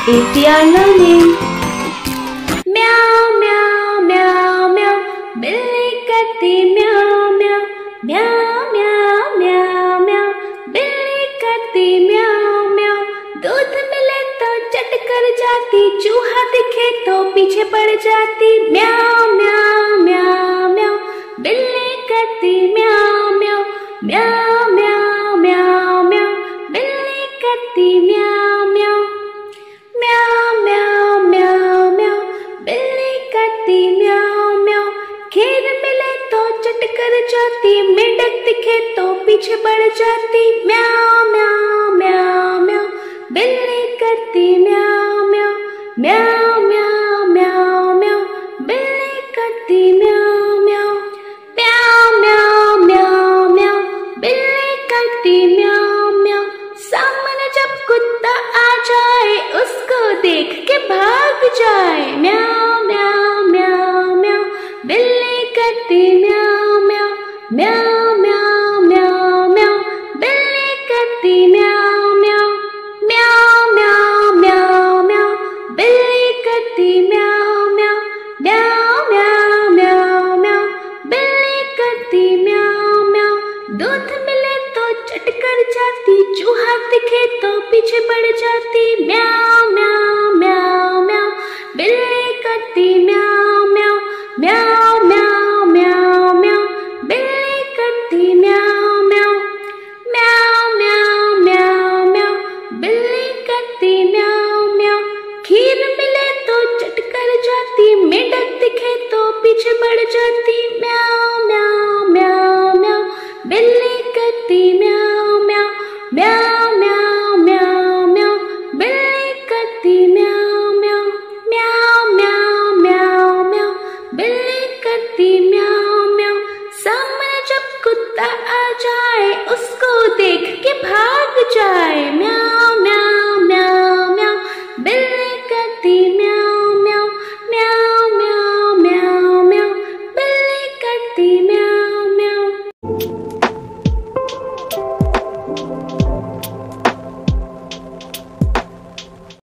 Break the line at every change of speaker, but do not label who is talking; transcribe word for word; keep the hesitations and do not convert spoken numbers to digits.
A P R Learning। म्याओ म्याओ म्याओ म्याओ, बिल्ली करती म्याओ म्याओ, म्याओ म्याओ म्याओ म्याओ, बिल्ली करती म्याओ म्याओ। दूध मिले तो चट कर जाती, चूहा दिखे तो पीछे पड़ जाती। म्याओ म्याओ म्याओ म्याओ, बिल्ली करती म्याओ म्याओ, म्याओ म्याओ म्याओ म्याओ, बिल्ली करती म्याओ म्याओ। म्याओ म्याओ म्याओ म्याओ, बिल्ली करती म्याओ म्याओ। खीर मिले तो चट कर जाती, मेंढक दिखे तो पीछे पड़ जाती। म्याओ म्याओ म्याओ म्याओ, बिल्ली करती म्याओ म्याओ, म्याओ म्याओ म्याओ म्याओ, बिल्ली करती म्याओ म्याओ। म्याओ म्याओ म्याओ म्याओ, बिल्ली करती म्याओ म्याओ। सामने जब कुत्ता आ जाए, उसको देख के भाग जाए। म्याओ म्याओ म्याओ म्याओ, बिल्ली करती म्याओ म्याओ, म्याओ म्याओ म्याओ म्याओ, बिल्ली करती म्याओ म्याओ। म्याओ म्याओ म्याओ म्याओ, बिल्ली करती म्याओ म्याओ, म्याओ म्याओ म्याओ म्याओ, बिल्ली करती म्याओ म्याओ। दूध मिले तो चट कर जाती, चूहा दिखे तो पीछे पड़ जाती। म्याओ म्याओ म्याओ म्याओ, बिल्ली करती म्याओ म्याओ, म्याओ म्याओ म्याओ म्याओ, बिल्ली करती म्याओ म्याओ। म्याओ म्याओ म्याओ म्याओ, बिल्ली करती म्याओ म्याओ। खीर मिले तो चट कर जाती, मेंढक दिखे तो पीछे पड़ जाती। म्याओ म्याओ म्याओ म्याओ, बिल्ली करती म्याओ म्याओ, म्याओ म्याओ म्याओ म्याओ, बिल्ली करती म्याओ म्याओ। म्याओ म्याओ म्याओ म्याओ, बिल्ली करती म्याओ म्याओ। सामने जब कुत्ता आ जाए, उसको देख के भाग जाए। म्याओ म्याओ म्याओ म्याओ, बिल्ली करती म्याओ म्याओ, म्याओ म्याओ म्याओ म्याओ, बिल्ली करती म्याओ।